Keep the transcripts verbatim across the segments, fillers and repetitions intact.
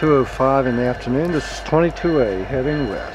two oh five in the afternoon. This is twenty-two A heading west.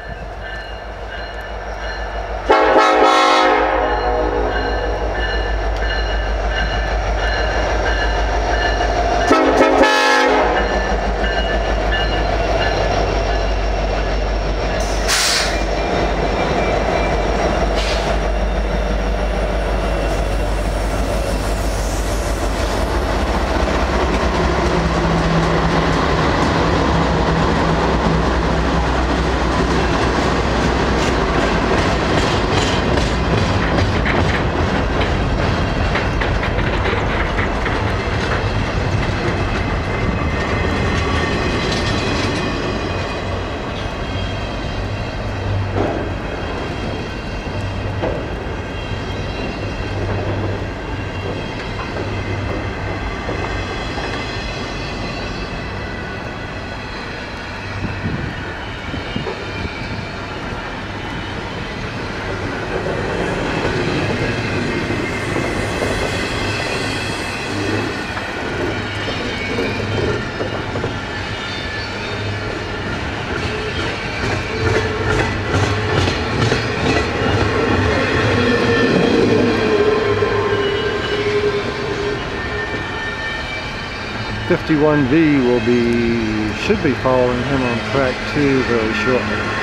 fifty-one V will be, should be following him on track two very shortly.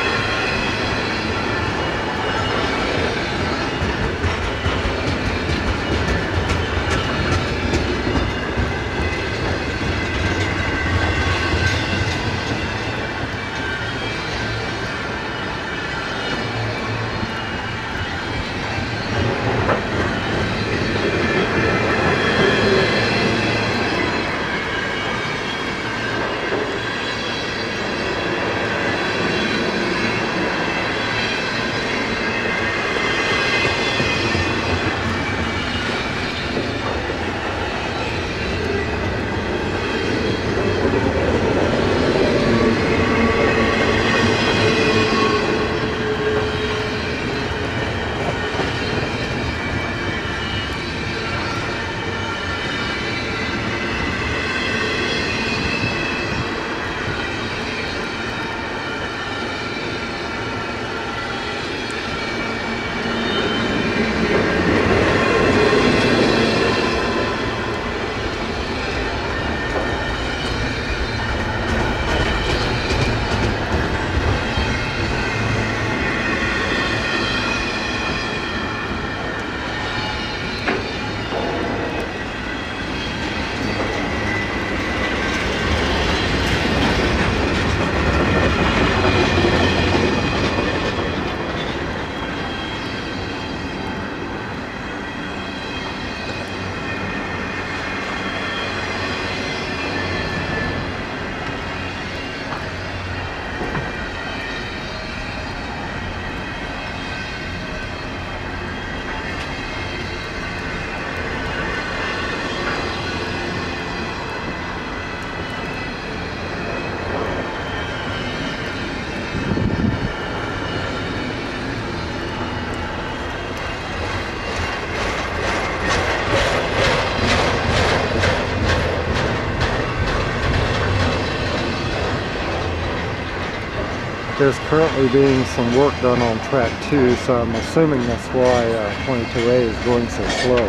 There's currently being some work done on track two, so I'm assuming that's why uh, twenty-two A is going so slow.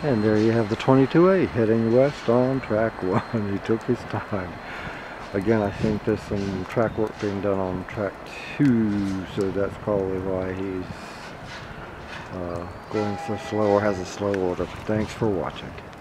And there you have the twenty-two A heading west on track one. He took his time. Again, I think there's some track work being done on track two, so that's probably why he's uh, going so slow or has a slow order. Thanks for watching.